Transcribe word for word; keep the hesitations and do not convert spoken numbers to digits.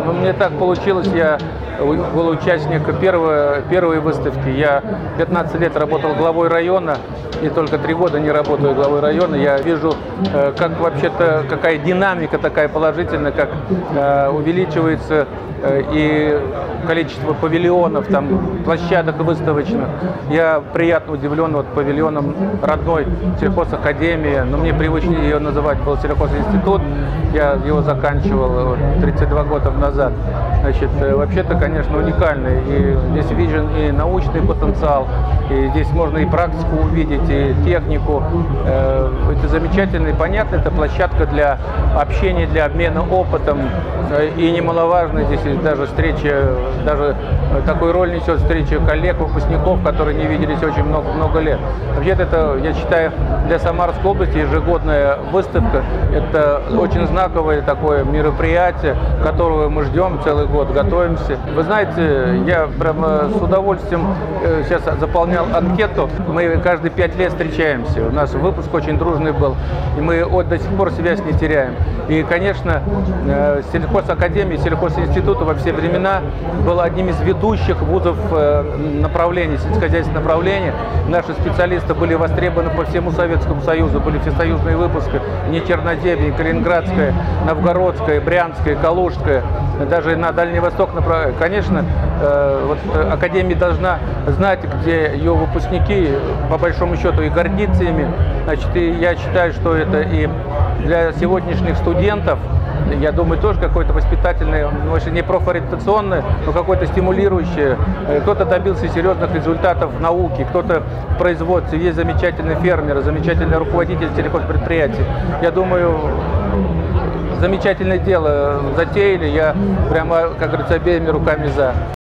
Ну, мне так получилось, я был участник первой, первой выставки. Я пятнадцать лет работал главой района, и только три года не работаю главой района. Я вижу, как вообще-то, какая динамика такая положительная, как увеличивается и количество павильонов, там, площадок выставочных. Я приятно удивлен вот павильоном родной сельхозакадемии, но мне привычнее ее называть, был сельхозинститут. Я его заканчивал тридцать два года назад. Значит, вообще-то, конечно, уникальный. И здесь виден и научный потенциал, и здесь можно и практику увидеть, и технику. Это замечательно и понятно. Это площадка для общения, для обмена опытом. И немаловажно здесь даже встреча, даже такую роль несет встреча коллег, выпускников, которые не виделись очень много-много лет. Вообще-то это, я считаю, для Самарской области ежегодная выставка. Это очень знаковое такое мероприятие, которого мы ждем целый год, готовимся. Вы знаете, я прямо с удовольствием сейчас заполнял анкету. Мы каждые пять лет встречаемся. У нас выпуск очень дружный был, и мы вот до сих пор связь не теряем. И, конечно, сельхозакадемия, сельхозинститута во все времена был одним из ведущих вузов направления, сельскохозяйственного направления. Наши специалисты были востребованы по всему Советскому Союзу, были всесоюзные выпуски, не Чернодемье, Калининградская, Новгородская, Брянская, Калужская, даже на Дальний Восток. Конечно, вот академия должна знать, где ее выпускники, по большому счету, и гордиться ими. Значит, и я считаю, что это и для сегодняшних студентов, я думаю, тоже какое-то воспитательное, может, не профориентационное, но какое-то стимулирующее. Кто-то добился серьезных результатов в науке, кто-то в производстве. Есть замечательные фермеры, замечательные руководители сельхозпредприятий. Я думаю, замечательное дело затеяли. Я прямо, как говорится, обеими руками за.